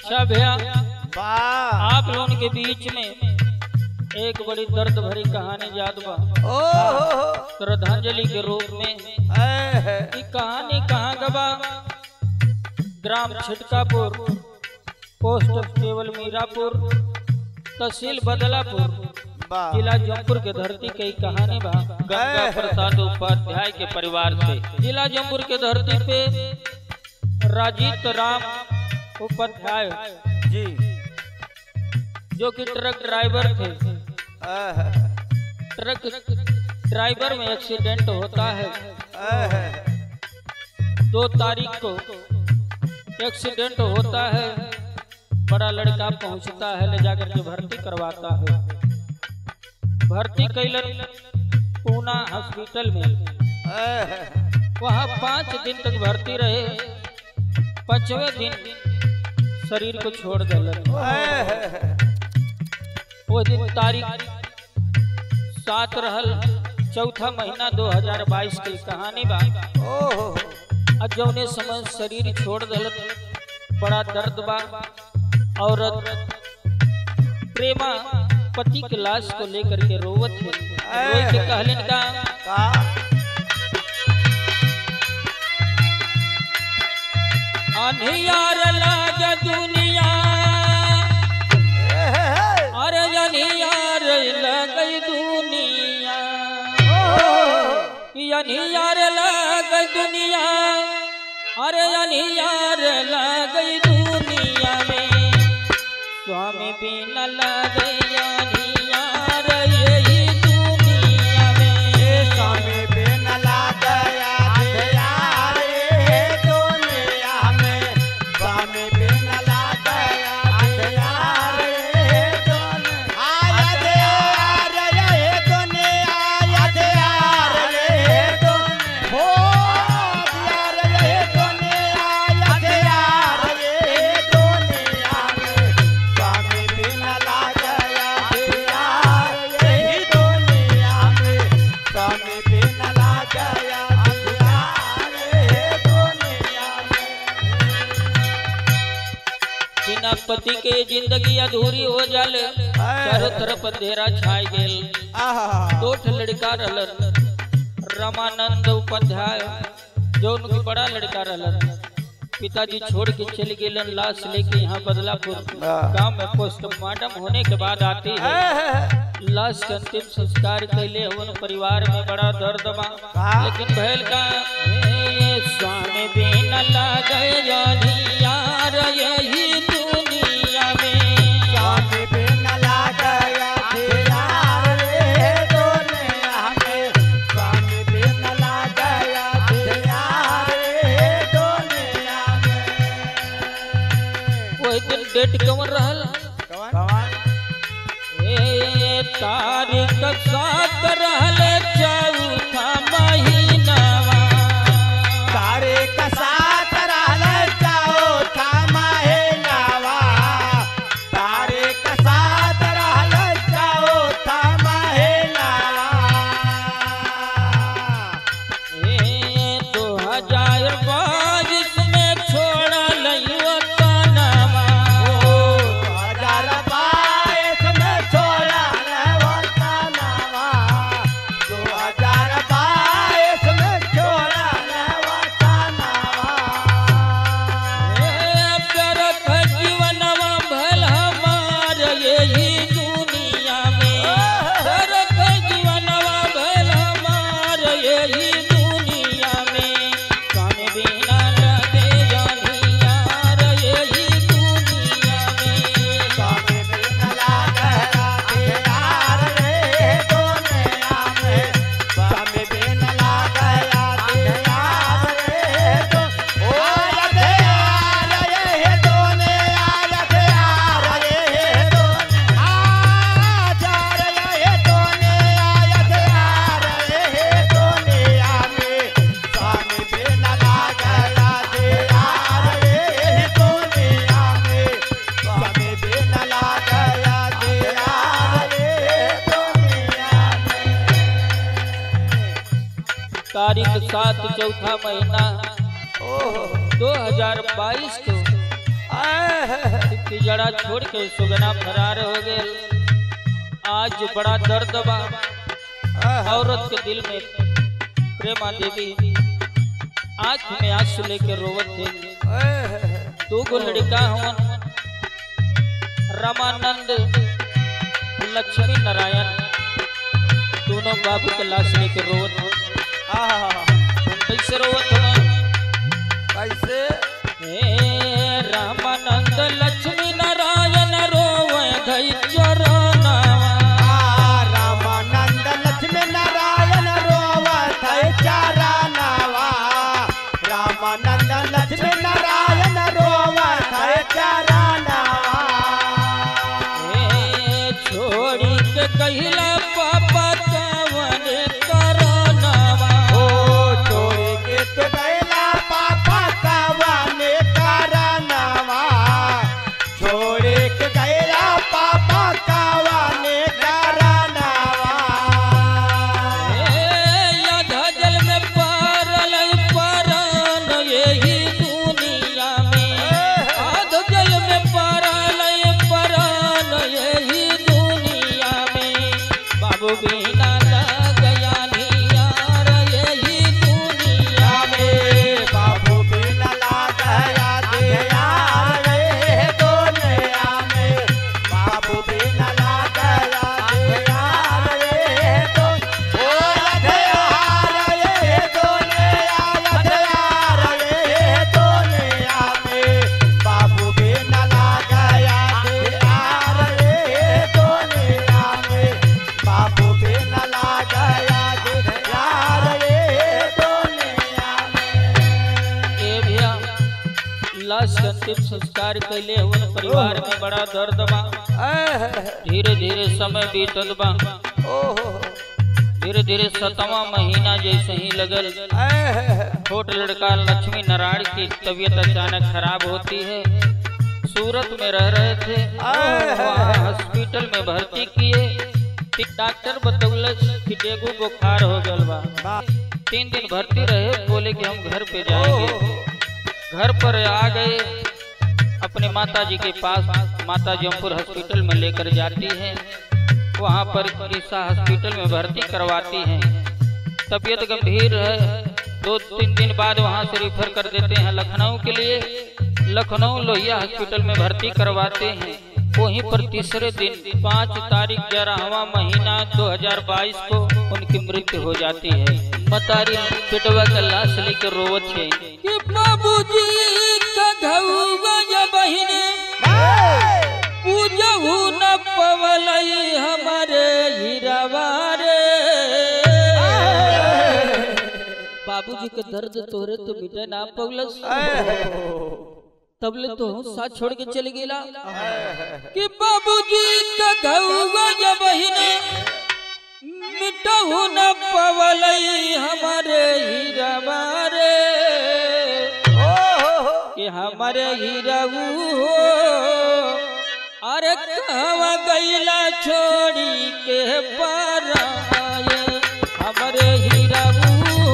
अच्छा भैया, वाह आप लोगों के बीच में एक बड़ी दर्द भरी कहानी याद बा। श्रद्धांजलि के रूप में ये कहानी कहाँ गबा? ग्राम छिटकापुर, पोस्ट केवल मीरापुर, तहसील बदलापुर, जिला जौनपुर के धरती की कहानी बा। गंगा प्रसाद उपाध्याय के परिवार से जिला जौनपुर के धरती पे राजीत राम उपाध्याय जी, जो कि ट्रक ड्राइवर थे। ट्रक ड्राइवर में एक्सीडेंट होता है। 2 तारीख को एक्सीडेंट होता है। बड़ा लड़का पहुंचता है, ले जाकर के भर्ती करवाता है। भर्ती कैलन पूना हॉस्पिटल में। वहाँ 5 दिन तक भर्ती रहे। 5वें दिन शरीर को छोड़ दिलन। वो दिन तारीख 7 रहल, 4था महीना 2022 की कहानी बा। जौने समय शरीर छोड़ दिलन, बड़ा दर्द बा। औरत प्रेमा पति के लाश को लेकर के रोवत है। रोई के कहलन का अनियार लाग दुनिया, अरे अनियार लग दुनिया, अनियार लग दुनिया, अरे अनियार लग दुनिया में स्वामी बिना लग अनियार यही दुनिया में। स्वामी बिना लग अनियार ये दुनिया में, स्वामी बिना लग अनियार ये दुनिया, अनियार ये दुनिया, अनियार ये दुनिया, हो अनियार ये दुनिया, अनियार ये दुनिया में, स्वामी बिना लग अनियार यही दुनिया में, स्वामी बिना लग अनियार ये दुनिया बिना पति के जिंदगी अधूरी हो जाले। चारों तरफ अंधेरा छाई गेल। में। 2 लड़का रहलन, रामानंद उपाध्याय जो उनकी बड़ा लड़का रहलन। पिताजी छोड़ के चले गेलन। लाश लेके यहाँ बदलापुर गांव में पोस्टमार्टम होने के बाद आती है। लाश का अंतिम संस्कार कैले हवन। परिवार में बड़ा दर्द बा, लेकिन भैल का स्वामी बिना लगे अनियार यही दुनिया में। स्वामी बिना लग अनियार ये दुनिया में, स्वामी बिना लग अनियार ये दुनिया में। वही दिन डेट कवन रहल? ए तारीख 7 रहल, 4था महीनावा। तारीख 7 रहल, 4था महीनावा, तारीख 7 रहल, 4था महीनावा। ए 2022 में छोड़ल वतनवा। 2022 में छोड़ल वतनवा, 2022 में छोड़ल वतनवा। व्यर्थ जीवनवा भल हमार यही दुनिया में। व्यर्थ जीवनवा भल हमार यही दुनिया में। स्वामी बिना लगे अनियार यही दुनिया में। स्वामी बिना लग अनियार ये दुनिया में, स्वामी बिना लग अनियार ये दुनिया, ओ अनियार ये दुनिया, अनियार ये दुनिया, आजार ये दुनिया, अनियार ये दुनिया में, स्वामी बिना लग अनियार ये दुनिया में, स्वामी बिना लग अनियार ये दुनिया में। तारीख 7 4था महीना ओह 2022 को जड़ा छोड़ के सुगना फरार हो गए। आज बड़ा दर्द बा औरत के दिल में। प्रेमा देवी आंख में आंसू लेके रोवत थे। दो गो लड़का हवन, रामानंद लक्ष्मी नारायण, दोनों बाबू के लाश लेके रोवत हो। कैसे रोवत हो? कैसे? रामानंद लक्ष्मी नारायण रोवे धई चरना। रामानंद लक्ष्मी नारायण रोवे धई चरनावा। रामानंद लक्ष्मी नारायण रोवे धई चरनावा। छोड़ी के कहिला पापा कवन करनावा। छोड़ी के तो कहिला पापा कवन करनावा। छोड़ी के कहिला पापा कवन करनावा। आधा जल में पारल परान यही दुनिया में। आधा जल में पारल परान यही दुनिया में। बाबू बिना लग गया नियार यही दुनिया में। बाबू बिना लाग गया दियार ये दुनिया में। बाबू बिना लाग गया दियार ये दुनिया में। बाबू बिना लाग गया दियार ये दुनिया में। बाबू बिना लाग गया दियार ये दुनिया में। ए भैया लाश के अंतिम संस्कार कैले हुए परिवार में बड़ा दर्द बा। धीरे धीरे समय बीतत बा। धीरे धीरे 7वां महीना जैसे ही लगल। छोट लड़का लक्ष्मी नारायण की तबीयत अचानक खराब होती है। सूरत में रह रहे थे, वहाँ हॉस्पिटल में भर्ती किए। डॉक्टर बतौलस कि डेंगू बुखार हो गल बा। 3 दिन भर्ती रहे, बोले कि हम घर पे जाएंगे। घर पर आ गए, अपने माताजी के पास माता जमपुर हॉस्पिटल में लेकर जाती हैं। वहाँ पर ईसा हॉस्पिटल में भर्ती करवाती हैं। तबीयत गंभीर है। 2-3 दिन बाद वहाँ से रिफर कर देते हैं लखनऊ के लिए। लखनऊ लोहिया हॉस्पिटल में भर्ती करवाते हैं। वहीं पर तीसरे दिन 5 तारीख 11वां महीना 2022 को उनकी मृत्यु हो जाती है। मतारी पिटवा का लाश लेकर रोवत है कि बाबूजी का घउवा या बहिने पूजहु न पवलई हमारे हीरावा रे। बाबूजी के दर्द तोरे तो मिटे ना पवलस। तबले तो साथ छोड़ के चले गेला कि बाबूजी का घउवा या बहिने मिटहु न पवलई हमारे हीरावा रे। कि हमारे हीराऊ हो अरे कहवा गईला छोड़ी के पाराए। हमारे हीराऊ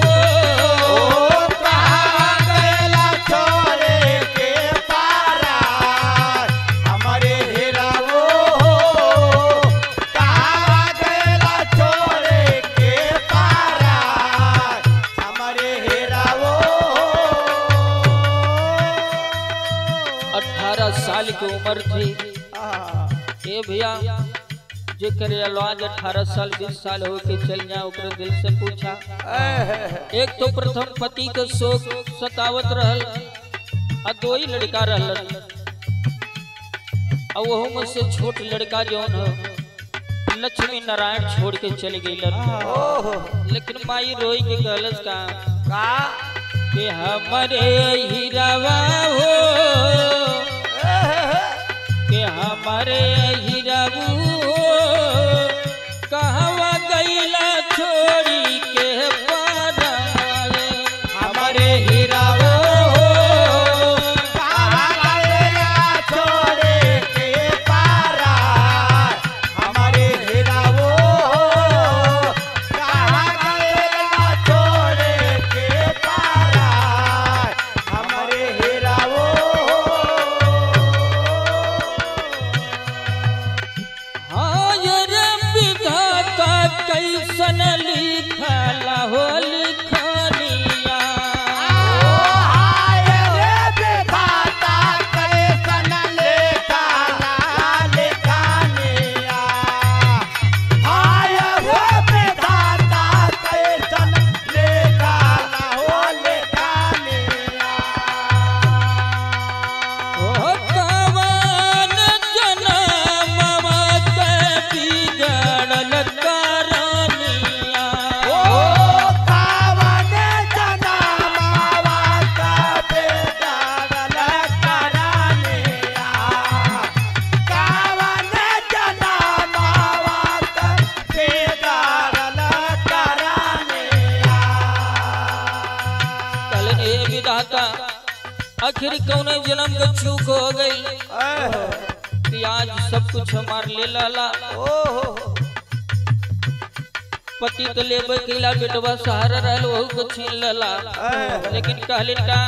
साल की उम्र थी। ए भैया जेकर आज 18 साल 20 साल हो के चल जाए ओकरे दिल से पूछा। एक तो प्रथम पति के शोक सतावत रहल, और 2 ही लड़का रहल। और वो में से छोट लड़का जौन हो लक्ष्मी नारायण छोड़ के चल गई। लेकिन माई रोई के कहलस का कि हमारे हीरावा हो कि हमारे हीराऊ कहवा गईला छोड़ी के पाराए। हमारे हीराऊ छोड़े के पाराए। हमारे हीराऊ छोड़े के पाराए। हमारे हीराऊ कहलन हे विधाता आखिर कौने जन्म का चूक हो गई कि आज सब कुछ हमार ले लाला। पति तो लेबे केला बेटवा सहारा रहल वहू को छीन लला। लेकिन कहलिन का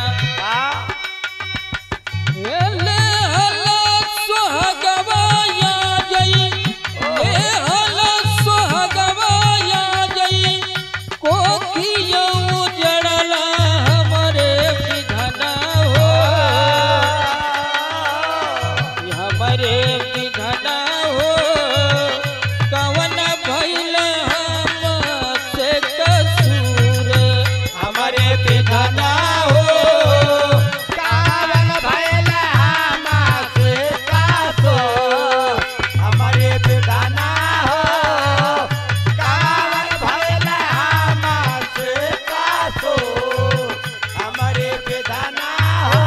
ले हला सुहागवा या जई ले हला सुहागवा या जई कोखिया जड़ला हमरे विधना हो हमरे विधना हो कवन भइल हमसे कसूर हमारे विधना हो कावन भइल हमसे कसूर हमारे विधना हो कावन भइल हमसे कसूर हमारे विधना हो।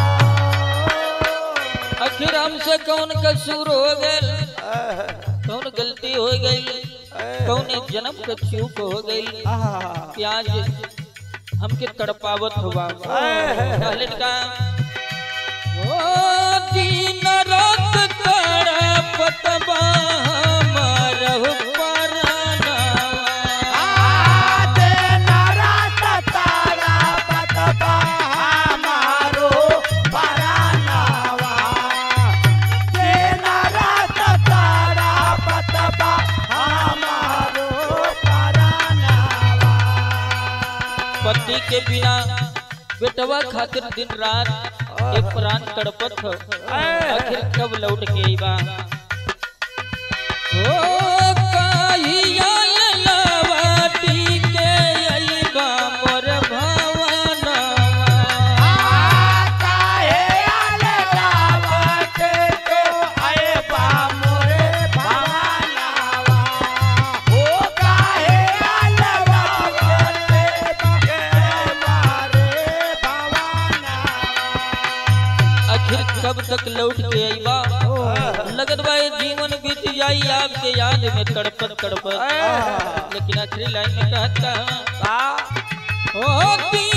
आखिर हमसे कौन कसूर हो गए कौन गलती हो गई कौन जन्म का चूक हो गई कि आज हमके तड़पावत हुआ। कहलिन का ओ दिन रात तड़पत बा हमर परानवा दिन रात तड़पत बा हमारो परानवा दिन रात तड़पत बा हमारो परानवा। पति के बिना बेटवा खातिर दिन रात एक प्राण तड़पत हो। आखिर कब लौट के आईबा ओ कहिया ललवाटी के आईबा मोर भवनवा काहे अलगावत तो आएबा मोरे भवनवा ओ काहे अलगावत के मारे भवनवा। आखिर कब तक लौट के आईबा लगत बा ये जीवन बीत जाई आपके याद में तड़पत तड़पत। लेकिन आखिरी लाइन में कहता ओ